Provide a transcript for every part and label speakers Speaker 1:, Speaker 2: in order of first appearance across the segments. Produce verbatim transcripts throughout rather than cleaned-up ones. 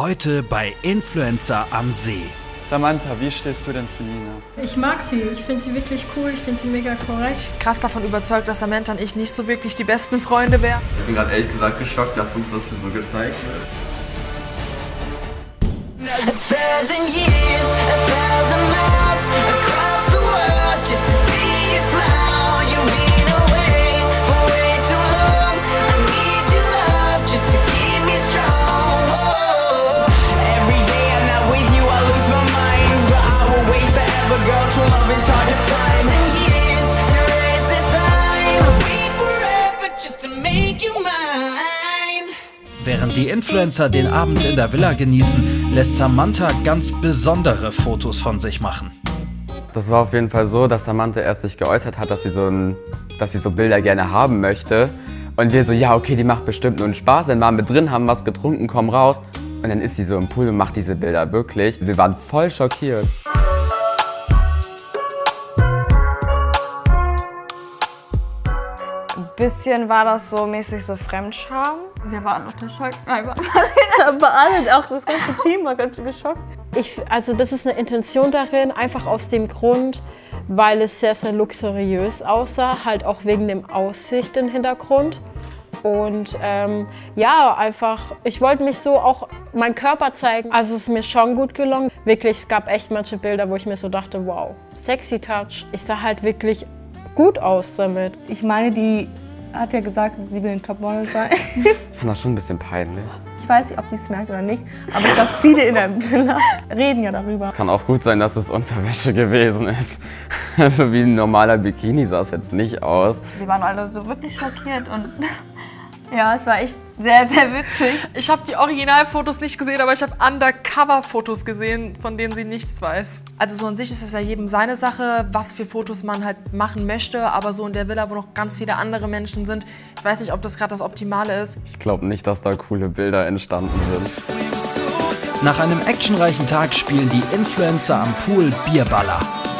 Speaker 1: Heute bei Influencer am See.
Speaker 2: Samantha, wie stehst du denn zu Nina?
Speaker 3: Ich mag sie, ich finde sie wirklich cool, ich finde sie mega korrekt.
Speaker 4: Krass davon überzeugt, dass Samantha und ich nicht so wirklich die besten Freunde wären.
Speaker 5: Ich bin gerade ehrlich gesagt geschockt, dass uns das hier so gezeigt wird.
Speaker 1: Während die Influencer den Abend in der Villa genießen, lässt Samantha ganz besondere Fotos von sich machen.
Speaker 2: Das war auf jeden Fall so, dass Samantha erst sich geäußert hat, dass sie so, ein, dass sie so Bilder gerne haben möchte. Und wir so, ja okay, die macht bestimmt nur einen Spaß. Dann waren wir drin, haben was getrunken, kommen raus. Und dann ist sie so im Pool und macht diese Bilder wirklich. Wir waren voll schockiert.
Speaker 6: Ein bisschen war das so mäßig so Fremdscham.
Speaker 7: Wir waren unter Schock. Aber alle, auch das ganze Team war ganz geschockt.
Speaker 3: Ich, also das ist eine Intention darin, einfach aus dem Grund, weil es sehr, sehr luxuriös aussah, halt auch wegen dem Aussicht im Hintergrund. Und ähm, ja, einfach, ich wollte mich so auch meinen Körper zeigen. Also es ist mir schon gut gelungen. Wirklich, es gab echt manche Bilder, wo ich mir so dachte, wow, sexy Touch. Ich sah halt wirklich gut aus damit.
Speaker 7: Ich meine, die hat ja gesagt, sie will ein Topmodel sein.
Speaker 2: Ich fand das schon ein bisschen peinlich.
Speaker 7: Ich weiß nicht, ob die es merkt oder nicht, aber ich glaube, viele in der Villa reden ja darüber.
Speaker 2: Kann auch gut sein, dass es Unterwäsche gewesen ist. Also wie ein normaler Bikini sah es jetzt nicht aus.
Speaker 7: Wir waren alle so wirklich schockiert und ja, es war echt sehr, sehr witzig.
Speaker 4: Ich habe die Originalfotos nicht gesehen, aber ich habe Undercover-Fotos gesehen, von denen sie nichts weiß. Also so an sich ist es ja jedem seine Sache, was für Fotos man halt machen möchte. Aber so in der Villa, wo noch ganz viele andere Menschen sind, ich weiß nicht, ob das gerade das Optimale ist.
Speaker 2: Ich glaube nicht, dass da coole Bilder entstanden sind.
Speaker 1: Nach einem actionreichen Tag spielen die Influencer am Pool Bierballer.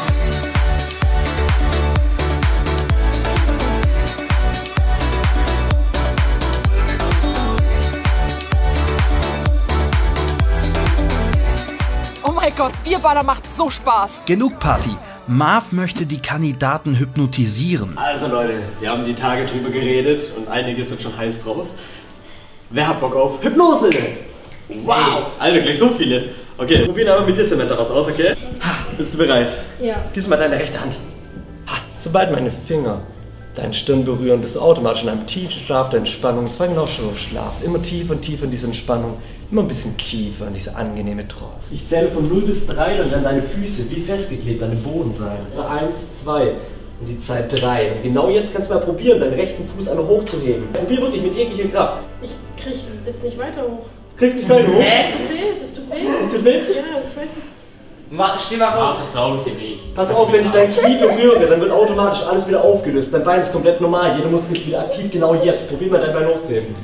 Speaker 4: Oh mein Gott, Bierballer macht so Spaß.
Speaker 1: Genug Party. Marv möchte die Kandidaten hypnotisieren.
Speaker 8: Also Leute, wir haben die Tage drüber geredet und einige sind schon heiß drauf. Wer hat Bock auf Hypnose? Wow! Alter, gleich so viele. Okay, probieren aber mit dir, Samantha, was aus, okay? Bist du bereit?
Speaker 3: Ja.
Speaker 8: Gieß mal deine rechte Hand. Sobald meine Finger deine Stirn berühren, bist du automatisch in einem tiefen Schlaf der Entspannung, zwar genau schon Schlaf, immer tiefer und tiefer in diese Entspannung, immer ein bisschen tiefer in diese angenehme Trance. Ich zähle von null bis drei und dann deine Füße wie festgeklebt an dem Boden sein. eins, zwei und die Zeit drei. Und genau jetzt kannst du mal probieren, deinen rechten Fuß einmal hochzuheben. Probier wirklich mit jeglicher Kraft.
Speaker 3: Ich krieg das nicht weiter hoch.
Speaker 8: Kriegst nicht weiter hoch?
Speaker 3: Das tut weh, das tut weh.
Speaker 8: Das tut weh?
Speaker 3: Ja, ich weiß nicht.
Speaker 9: Mach, steh mal raus, das glaube ich dir nicht.
Speaker 8: Pass auf, wenn ich dein Knie berühre, dann wird automatisch alles wieder aufgelöst. Dein Bein ist komplett normal, jeder Muskel ist wieder aktiv, genau jetzt. Probier mal dein Bein hochzuheben.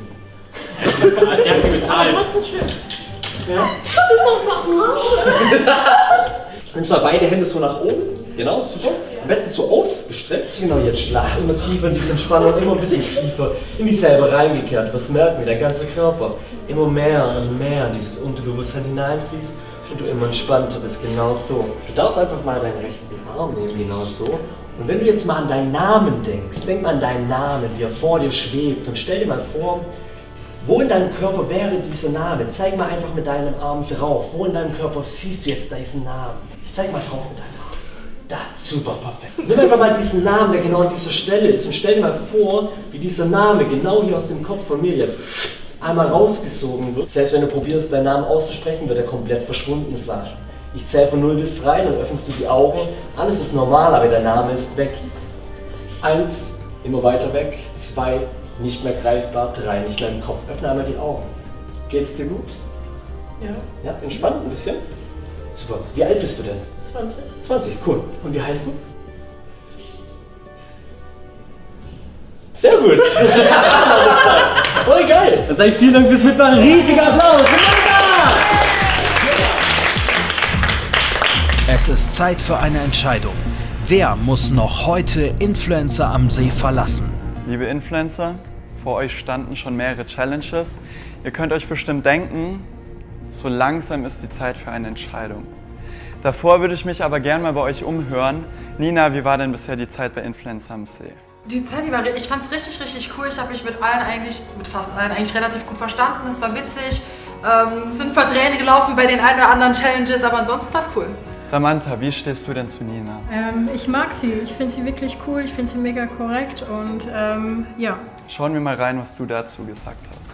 Speaker 9: Der hat sie bezahlt.
Speaker 3: Das ist schön.
Speaker 8: Ja?
Speaker 3: Das ist doch verarscht.
Speaker 8: Nimmst mal beide Hände so nach oben. Genau, super. Am besten so ausgestreckt. Genau, jetzt schlag immer tiefer in diese Entspannung, immer ein bisschen tiefer in dich selber reingekehrt. Was merken wir? Der ganze Körper immer mehr und mehr in dieses Unterbewusstsein hineinfließt. Und du immer entspannter bist, genau so. Du darfst einfach mal deinen rechten Arm nehmen, genau so. Und wenn du jetzt mal an deinen Namen denkst, denk mal an deinen Namen, wie er vor dir schwebt. Und stell dir mal vor, wo in deinem Körper wäre dieser Name? Zeig mal einfach mit deinem Arm drauf. Wo in deinem Körper siehst du jetzt diesen Namen? Zeig mal drauf mit deinem Arm. Da, super, perfekt. Nimm einfach mal diesen Namen, der genau an dieser Stelle ist. Und stell dir mal vor, wie dieser Name genau hier aus dem Kopf von mir jetzt einmal rausgesogen wird. Selbst wenn du probierst, deinen Namen auszusprechen, wird er komplett verschwunden sein. Ich zähle von null bis drei, dann öffnest du die Augen. Alles ist normal, aber der Name ist weg. Eins, immer weiter weg. Zwei, nicht mehr greifbar. Drei, nicht mehr im Kopf. Öffne einmal die Augen. Geht's dir gut?
Speaker 3: Ja.
Speaker 8: Ja, entspannt ein bisschen? Super. Wie alt bist du denn?
Speaker 3: zwanzig.
Speaker 8: zwanzig, cool. Und wie heißt du? Sehr gut. Voll geil. Dann sage ich vielen Dank fürs Mitmachen. Riesiger Applaus.
Speaker 1: Es ist Zeit für eine Entscheidung. Wer muss noch heute Influencer am See verlassen?
Speaker 2: Liebe Influencer, vor euch standen schon mehrere Challenges. Ihr könnt euch bestimmt denken,
Speaker 10: So langsam ist die Zeit für eine Entscheidung. Davor würde ich mich aber gerne mal bei euch umhören. Nina, wie war denn bisher die Zeit bei Influencer am See?
Speaker 4: Die Zeit, die war, ich fand es richtig, richtig cool. Ich habe mich mit allen eigentlich, mit fast allen eigentlich relativ gut verstanden. Es war witzig, ähm, sind ein paar Tränen gelaufen bei den ein oder anderen Challenges, aber ansonsten war es cool.
Speaker 10: Samantha, wie stehst du denn zu Nina?
Speaker 3: Ähm, ich mag sie, ich finde sie wirklich cool, ich finde sie mega korrekt und ähm, ja.
Speaker 10: Schauen wir mal rein, was du dazu gesagt hast.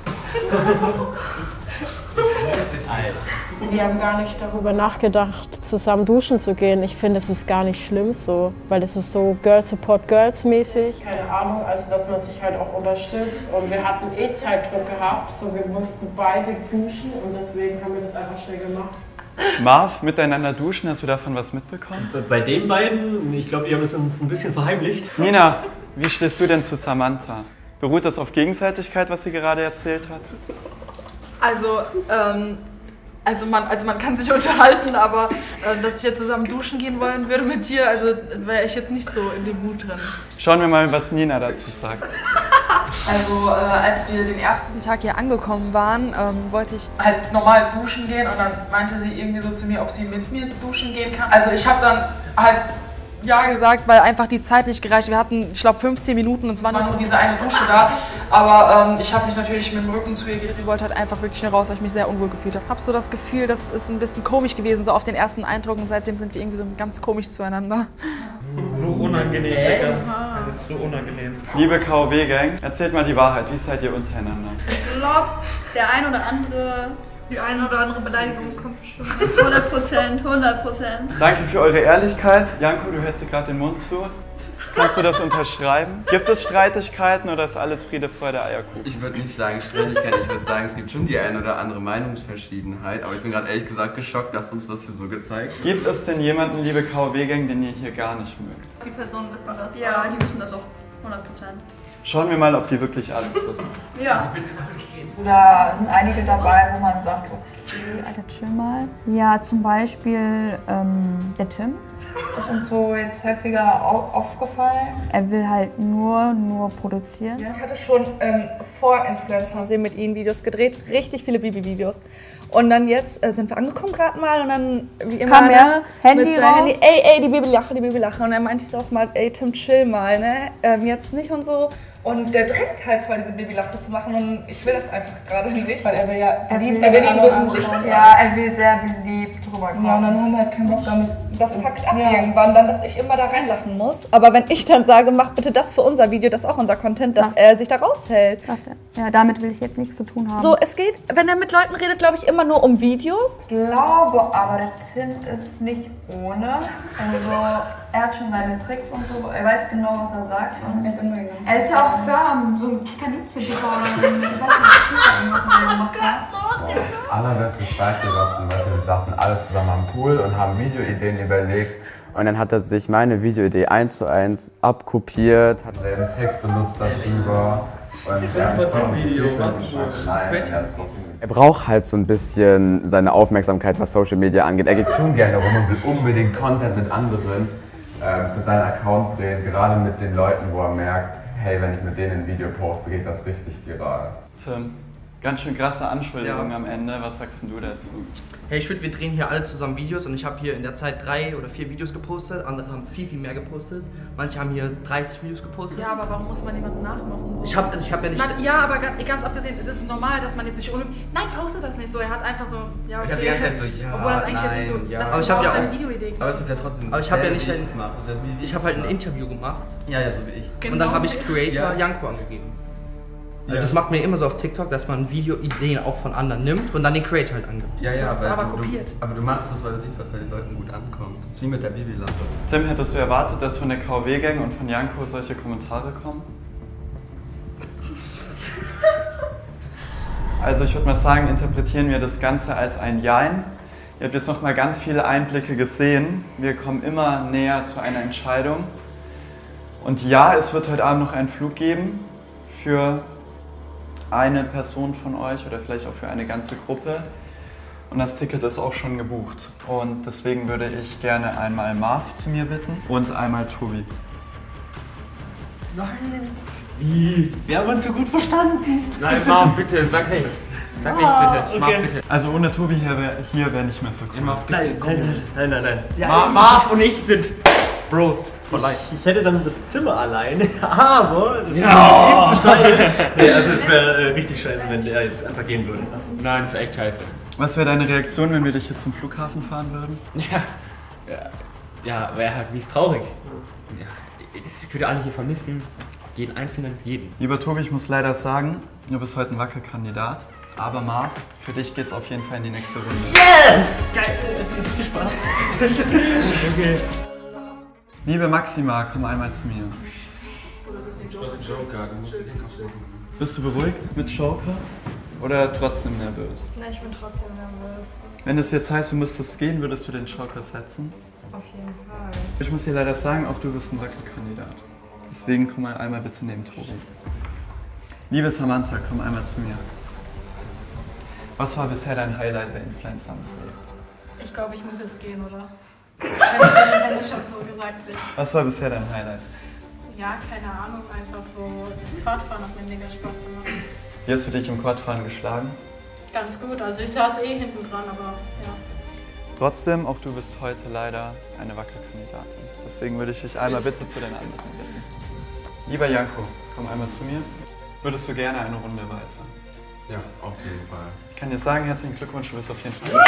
Speaker 3: Wir haben gar nicht darüber nachgedacht, zusammen duschen zu gehen. Ich finde, es ist gar nicht schlimm so, weil es ist so Girls Support Girls mäßig. Keine Ahnung, also dass man sich halt auch unterstützt. Und wir hatten eh Zeitdruck gehabt, so wir mussten beide duschen und deswegen haben wir das einfach schnell gemacht.
Speaker 10: Marv, miteinander duschen, hast du davon was mitbekommen?
Speaker 8: Bei den beiden, ich glaube, die haben es uns ein bisschen verheimlicht.
Speaker 10: Nina, wie stehst du denn zu Samantha? Beruht das auf Gegenseitigkeit, was sie gerade erzählt hat?
Speaker 4: Also, ähm, also, man, also man kann sich unterhalten, aber äh, dass ich jetzt zusammen duschen gehen wollen würde mit dir, also wäre ich jetzt nicht so in dem Mut drin.
Speaker 10: Schauen wir mal, was Nina dazu sagt.
Speaker 4: Also äh, als wir den ersten Tag hier angekommen waren, ähm, wollte ich halt normal duschen gehen und dann meinte sie irgendwie so zu mir, ob sie mit mir duschen gehen kann. Also ich habe dann halt ja gesagt, weil einfach die Zeit nicht gereicht. Wir hatten, ich glaube, fünfzehn Minuten und es war nur diese eine Dusche da. Aber ähm, ich habe mich natürlich mit dem Rücken zu ihr gedreht. Ich wollte halt einfach wirklich schnell raus, weil ich mich sehr unwohl gefühlt habe. Ich habe so das Gefühl, das ist ein bisschen komisch gewesen, so auf den ersten Eindruck. Und seitdem sind wir irgendwie so ganz komisch zueinander.
Speaker 9: So unangenehm, Digga. Das ist so unangenehm.
Speaker 10: Liebe K O W-Gang, erzählt mal die Wahrheit. Wie seid ihr untereinander?
Speaker 7: Ich glaube, der ein oder andere, die eine oder andere Beleidigung kommt bestimmt. hundert Prozent, hundert Prozent.
Speaker 10: Danke für eure Ehrlichkeit. Janko, du hältst dir gerade den Mund zu. Kannst du das unterschreiben? Gibt es Streitigkeiten oder ist alles Friede, Freude, Eierkuchen?
Speaker 5: Ich würde nicht sagen Streitigkeiten, ich würde sagen, es gibt schon die eine oder andere Meinungsverschiedenheit, aber ich bin gerade ehrlich gesagt geschockt, dass uns das hier so gezeigt wird.
Speaker 10: Gibt es denn jemanden, liebe K O W-Gang, den ihr hier gar nicht mögt?
Speaker 7: Die Personen wissen das. Ja, die wissen das auch. hundert Prozent.
Speaker 10: Schauen wir mal, ob die wirklich alles wissen.
Speaker 7: Ja.
Speaker 11: Da sind einige dabei, wo man sagt, okay, Alter, chill mal. Ja, zum Beispiel ähm, der Tim. Ist uns so jetzt häufiger aufgefallen. Er will halt nur, nur produzieren.
Speaker 6: Ich hatte schon ähm, vor Influencern mit ihnen Videos gedreht, richtig viele Bibi-Videos. Und dann jetzt äh, sind wir angekommen gerade mal und dann wie immer
Speaker 11: kam er,
Speaker 6: ne,
Speaker 11: Handy
Speaker 6: mit
Speaker 11: raus.
Speaker 6: Handy, ey, ey, die Babylache, die Babylache. Und dann meinte ich so auch mal, ey Tim, chill mal, ne, ähm, jetzt nicht und so. Und der drängt halt voll, diese Babylache zu machen und ich will das einfach gerade nicht. Weil er will ja
Speaker 11: Er will,
Speaker 6: er will ihn
Speaker 11: beliebt. Ja, er will sehr beliebt rüberkommen.
Speaker 6: Ja, und dann haben wir halt keinen Bock damit. Das fuckt ab
Speaker 11: Ja.
Speaker 6: irgendwann dann, dass ich immer da reinlachen muss. Aber wenn ich dann sage, mach bitte das für unser Video, das ist auch unser Content, dass
Speaker 11: Ja.
Speaker 6: er sich da raushält.
Speaker 11: Ja, damit will ich jetzt nichts zu tun haben.
Speaker 6: So, es geht, wenn er mit Leuten redet, glaube ich, immer nur um Videos.
Speaker 11: Ich glaube aber, der Tim ist nicht ohne. Also, er hat schon seine Tricks und so. Er weiß genau, was er sagt. Und er ist ja auch firm, so ein Kaninchen-Dicker oder so. Ich weiß nicht, was er gemacht hat.
Speaker 2: Allerbestes Beispiel war zum Beispiel, wir saßen alle zusammen am Pool und haben Videoideen überlegt. Und dann hat er sich meine Videoidee eins zu eins abkopiert, hat selben Text benutzt darüber. Und ja, er braucht halt so ein bisschen seine Aufmerksamkeit, was Social Media angeht. Er geht schon gerne rum und will unbedingt Content mit anderen äh, für seinen Account drehen, gerade mit den Leuten, wo er merkt, hey, wenn ich mit denen ein Video poste, geht das richtig viral.
Speaker 10: Tim, ganz schön krasse Anschuldigung
Speaker 9: Ja.
Speaker 10: am Ende. Was sagst denn du dazu?
Speaker 9: Hey, ich finde, wir drehen hier alle zusammen Videos und ich habe hier in der Zeit drei oder vier Videos gepostet. Andere haben viel, viel mehr gepostet. Manche haben hier dreißig Videos gepostet.
Speaker 4: Ja, aber warum muss man jemanden nachmachen? So?
Speaker 9: Ich habe ich hab ja nicht...
Speaker 4: Nein, ja, aber ganz, ganz abgesehen, das ist normal, dass man jetzt sich unüblich... Nein, poste das nicht so. Er hat einfach so... Ja, okay.
Speaker 5: Ich hab die ganze Zeit so, ja,
Speaker 4: Obwohl das eigentlich
Speaker 5: nein,
Speaker 4: jetzt nicht so...
Speaker 5: ja.
Speaker 4: Dass
Speaker 9: Aber
Speaker 4: du
Speaker 9: ich hab
Speaker 4: überhaupt
Speaker 9: ja
Speaker 4: seine
Speaker 9: auch-
Speaker 4: Videoidee
Speaker 5: Aber es ist ja trotzdem
Speaker 9: Aber ich habe ja
Speaker 5: dasselbe,
Speaker 9: nicht...
Speaker 5: wie ich
Speaker 9: Ein,
Speaker 5: es mache. Das heißt, wie- wie
Speaker 9: ich habe halt ein
Speaker 5: mache.
Speaker 9: Interview gemacht.
Speaker 5: Ja, ja, so wie ich.
Speaker 9: Und dann habe ich
Speaker 4: Genauso.
Speaker 9: Creator
Speaker 5: Ja.
Speaker 9: Janko angegeben. Also
Speaker 5: Ja.
Speaker 9: das macht mir immer so auf TikTok, dass man Videoideen auch von anderen nimmt und dann den Creator halt angibt.
Speaker 5: Ja, ja,
Speaker 4: Du hast es
Speaker 5: weil
Speaker 4: aber
Speaker 5: du,
Speaker 4: kopiert.
Speaker 5: Du, aber du machst das, weil du siehst, was bei den Leuten gut ankommt. Das ist wie mit der Babylache.
Speaker 10: Tim, hättest du erwartet, dass von der K O W-Gang und von Janko solche Kommentare kommen? Also ich würde mal sagen, interpretieren wir das Ganze als ein Jein. Ihr habt jetzt noch mal ganz viele Einblicke gesehen. Wir kommen immer näher zu einer Entscheidung. Und ja, es wird heute Abend noch einen Flug geben für eine Person von euch oder vielleicht auch für eine ganze Gruppe. Und das Ticket ist auch schon gebucht. Und deswegen würde ich gerne einmal Marv zu mir bitten und einmal Tobi.
Speaker 8: Nein. Wie? Wir haben uns so gut verstanden.
Speaker 9: Nein, Marv, bitte, sag nicht.
Speaker 12: Sag nichts bitte. Marv,
Speaker 8: okay.
Speaker 12: bitte.
Speaker 10: Also ohne Tobi hier wäre hier wär nicht mehr so cool.
Speaker 12: Marv, bitte.
Speaker 8: Nein, nein, nein, nein, nein, nein. Ja,
Speaker 12: Mar Marv und ich sind Bros.
Speaker 8: Ich, ich hätte dann das Zimmer alleine, aber das
Speaker 12: Ja.
Speaker 8: ist ihm zu teilen. Nee, also es wäre äh, richtig scheiße, wenn der jetzt einfach gehen würde. Also,
Speaker 12: Nein, das ist echt scheiße.
Speaker 10: Was wäre deine Reaktion, wenn wir dich hier zum Flughafen fahren würden?
Speaker 12: Ja, ja, ja wäre halt mies traurig. Ja, ich würde alle hier vermissen. Jeden einzelnen, jeden.
Speaker 10: Lieber Tobi, ich muss leider sagen, du bist heute ein Wackelkandidat. Aber Marv, für dich geht's auf jeden Fall in die nächste Runde.
Speaker 8: yes! Geil! Viel Spaß. Okay.
Speaker 10: Liebe Maxima, komm einmal zu mir.
Speaker 5: Du hast einen Joker, du musst den Henker suchen.
Speaker 10: Bist du beruhigt mit Joker oder trotzdem nervös?
Speaker 7: Na, ich bin trotzdem nervös.
Speaker 10: Wenn es jetzt heißt, du müsstest gehen, würdest du den Joker setzen?
Speaker 7: Auf jeden Fall.
Speaker 10: Ich muss dir leider sagen, auch du bist ein Wackelkandidat. Deswegen komm mal einmal bitte neben Tobi. Liebe Samantha, komm einmal zu mir. Was war bisher dein Highlight bei Influencer am See?
Speaker 13: Ich glaube, ich muss jetzt gehen, oder? Wenn es schon so gesagt wird.
Speaker 10: Was war bisher dein Highlight?
Speaker 13: Ja, keine Ahnung, einfach so das Quadfahren hat mir mega Spaß gemacht.
Speaker 10: Wie hast du dich im Quadfahren geschlagen?
Speaker 13: Ganz gut, also ich saß eh hinten dran, aber ja.
Speaker 10: Trotzdem, auch du bist heute leider eine Wackelkandidatin. Deswegen würde ich dich einmal bitte zu den anderen bitten. Lieber Janko, komm einmal zu mir. Würdest du gerne eine Runde weiter?
Speaker 5: Ja, auf jeden Fall.
Speaker 10: Ich kann dir sagen, herzlichen Glückwunsch, du bist auf jeden Fall.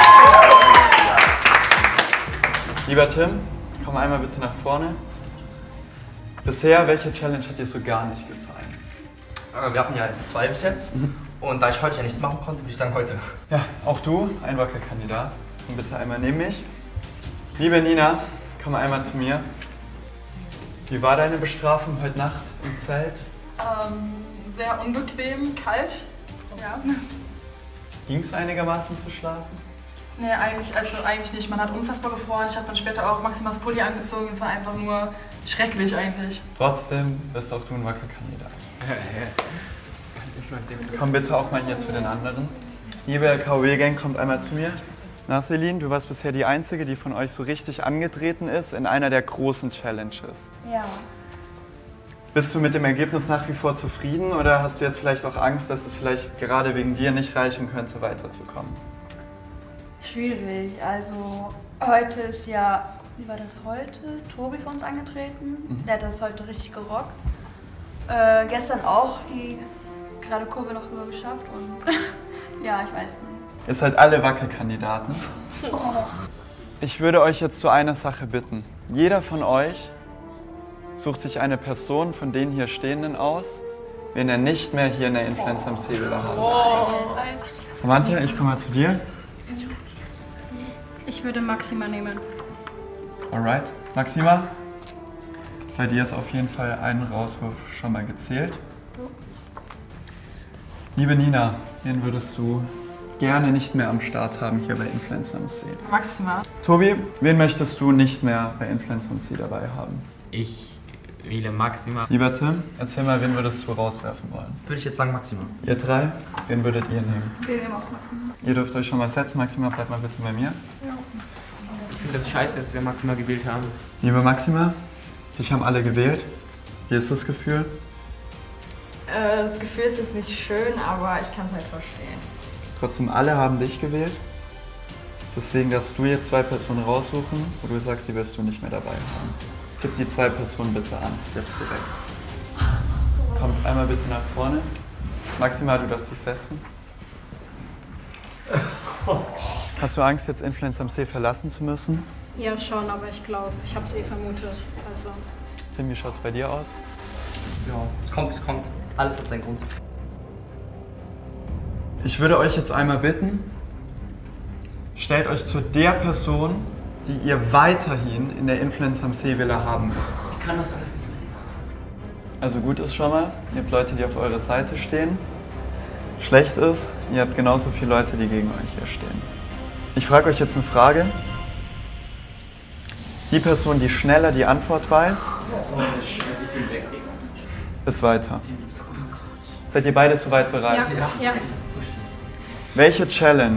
Speaker 10: Lieber Tim, komm einmal bitte nach vorne. Bisher, welche Challenge hat dir so gar nicht gefallen?
Speaker 9: Wir hatten ja erst zwei bis jetzt. Und da ich heute ja nichts machen konnte, würde ich sagen heute.
Speaker 10: Ja, auch du, ein Wackelkandidat. Komm bitte einmal neben mich. Liebe Nina, komm einmal zu mir. Wie war deine Bestrafung heute Nacht im Zelt?
Speaker 4: Ähm, sehr unbequem, kalt. Ja.
Speaker 10: Ging es einigermaßen zu schlafen?
Speaker 4: Nee, eigentlich, also eigentlich nicht. Man hat unfassbar gefroren. Ich habe dann später auch Maximas Pulli angezogen. Es war einfach nur schrecklich eigentlich.
Speaker 10: Trotzdem bist auch du ein Wackelkandidat. Komm bitte auch mal hier zu den anderen. Liebe K O W-Gang, kommt einmal zu mir. Na, Celine, du warst bisher die Einzige, die von euch so richtig angetreten ist in einer der großen Challenges.
Speaker 7: Ja.
Speaker 10: Bist du mit dem Ergebnis nach wie vor zufrieden oder hast du jetzt vielleicht auch Angst, dass es vielleicht gerade wegen dir nicht reichen könnte, weiterzukommen?
Speaker 7: Schwierig. Also heute ist ja, wie war das heute? Tobi für uns angetreten.
Speaker 10: Mhm.
Speaker 7: Der hat das heute richtig gerockt. Äh, gestern auch die gerade Kurve noch rüber geschafft und ja, ich weiß nicht.
Speaker 10: Ihr seid alle Wackelkandidaten. Ich würde euch jetzt zu einer Sache bitten. Jeder von euch sucht sich eine Person von den hier Stehenden aus, wen er nicht mehr hier in der Influencer am See will haben.
Speaker 13: Oh.
Speaker 10: Samantha, ich komme mal zu dir.
Speaker 13: Ich würde Maxima nehmen.
Speaker 10: Alright. Maxima, bei dir ist auf jeden Fall ein Rauswurf schon mal gezählt. Liebe Nina, wen würdest du gerne nicht mehr am Start haben hier bei Influencer am See?
Speaker 4: Maxima.
Speaker 10: Tobi, wen möchtest du nicht mehr bei Influencer am See dabei haben?
Speaker 12: Ich wähle Maxima.
Speaker 10: Lieber Tim, erzähl mal, wen würdest du rauswerfen wollen?
Speaker 9: Würde ich jetzt sagen Maxima.
Speaker 10: Ihr drei, wen würdet ihr nehmen?
Speaker 7: Wir nehmen auch Maxima.
Speaker 10: Ihr dürft euch schon mal setzen. Maxima, bleibt mal bitte bei mir.
Speaker 7: Ja.
Speaker 12: Ich finde das scheiße, dass wir Maxima gewählt haben.
Speaker 10: Liebe Maxima, dich haben alle gewählt. Wie ist das Gefühl?
Speaker 14: Äh, das Gefühl ist jetzt nicht schön, aber ich kann es halt verstehen.
Speaker 10: Trotzdem, alle haben dich gewählt. Deswegen darfst du jetzt zwei Personen raussuchen, wo du sagst, die wirst du nicht mehr dabei haben. Tipp die zwei Personen bitte an, jetzt direkt. Kommt einmal bitte nach vorne. Maxima, du darfst dich setzen. Hast du Angst, jetzt Influencer am See verlassen zu müssen?
Speaker 13: Ja, schon, aber ich glaube, ich habe es eh vermutet. Also.
Speaker 10: Tim, wie schaut es bei dir aus?
Speaker 9: Ja, es kommt, es kommt. Alles hat seinen Grund.
Speaker 10: Ich würde euch jetzt einmal bitten, stellt euch zu der Person, die ihr weiterhin in der Influencer am See Villa haben müsst.
Speaker 9: Ich kann das alles nicht mehr.
Speaker 10: Also gut ist schon mal, ihr habt Leute, die auf eurer Seite stehen. Schlecht ist, ihr habt genauso viele Leute, die gegen euch hier stehen. Ich frage euch jetzt eine Frage. Die Person, die schneller die Antwort weiß, ist weiter. Seid ihr beide soweit bereit?
Speaker 13: Ja, ja.
Speaker 10: Welche Challenge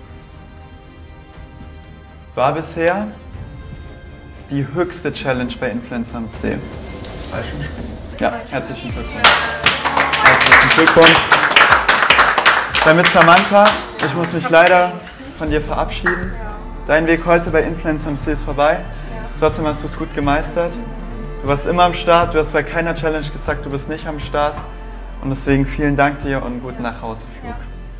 Speaker 10: war bisher die höchste Challenge bei Influencer am See? Ja, herzlichen Glückwunsch. Herzlichen Glückwunsch. Damit Samantha, ich muss mich leider von dir verabschieden. Dein Weg heute bei Influencer M C ist vorbei. Trotzdem hast du es gut gemeistert. Du warst immer am Start, du hast bei keiner Challenge gesagt, du bist nicht am Start. Und deswegen vielen Dank dir und einen guten Nachhauseflug.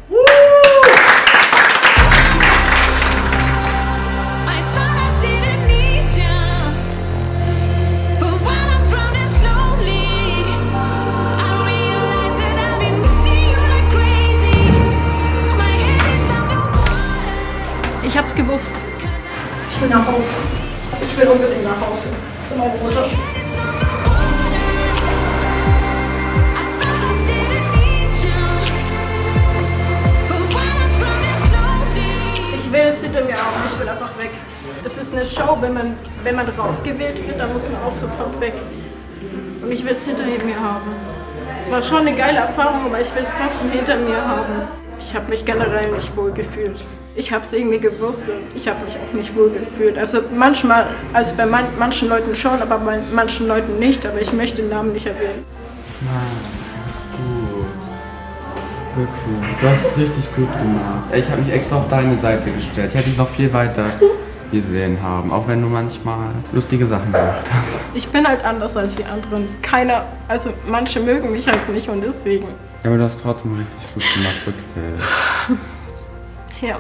Speaker 3: Ich hab's gewusst. Ich will nach Hause. Ich will unbedingt nach Hause. Zu meiner Mutter. Ich will es hinter mir haben. Ich will einfach weg. Das ist eine Show, wenn man, wenn man rausgewählt wird, dann muss man auch sofort weg. Und ich will es hinter mir haben. Es war schon eine geile Erfahrung, aber ich will es trotzdem hinter mir haben. Ich habe mich generell nicht wohl gefühlt. Ich habe es irgendwie gewusst und ich habe mich auch nicht wohl gefühlt. Also manchmal, also bei man, manchen Leuten schon, aber bei manchen Leuten nicht. Aber ich möchte den Namen nicht erwähnen.
Speaker 2: Gut. Wirklich. Du hast es richtig gut gemacht. Ich habe mich extra auf deine Seite gestellt. Ich hätte dich noch viel weiter gesehen haben, auch wenn du manchmal lustige Sachen gemacht hast.
Speaker 3: Ich bin halt anders als die anderen. Keiner, also manche mögen mich halt nicht und deswegen.
Speaker 2: Ja, aber du hast trotzdem richtig gut gemacht, wirklich.
Speaker 3: Ja.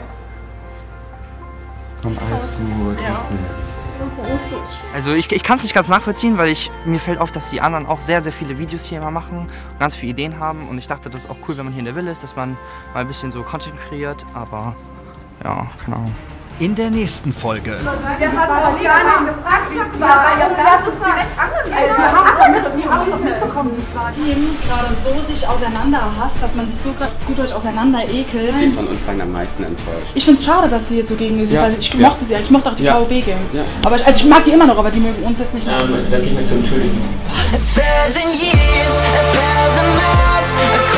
Speaker 2: Und alles gut.
Speaker 3: Ja.
Speaker 9: Also ich, ich kann es nicht ganz nachvollziehen, weil ich, mir fällt auf, dass die anderen auch sehr, sehr viele Videos hier immer machen und ganz viele Ideen haben. Und ich dachte, das ist auch cool, wenn man hier in der Villa ist, dass man mal ein bisschen so Content kreiert, aber ja, keine Ahnung.
Speaker 1: In der nächsten Folge.
Speaker 15: Wir haben auch gar nicht gefragt, wie es war. Wir haben uns direkt angemeldet. Wir haben es doch mitbekommen, wie es war.
Speaker 16: Team gerade so sich auseinander hasst, dass man sich so gut durch auseinander ekelt.
Speaker 2: Sie ist von uns beiden am meisten enttäuscht.
Speaker 16: Ich finde es schade, dass sie jetzt so gegen mir sind,
Speaker 2: Ja.
Speaker 16: weil ich
Speaker 2: Ja.
Speaker 16: mochte sie ja. Ich mochte auch die
Speaker 2: Ja.
Speaker 16: V B Gang.
Speaker 2: Ja.
Speaker 16: Aber ich, also ich mag die immer noch, aber die mögen uns jetzt nicht mehr.
Speaker 8: Ähm, das nicht mehr zu entschuldigen.
Speaker 17: A thousand years, a thousand miles across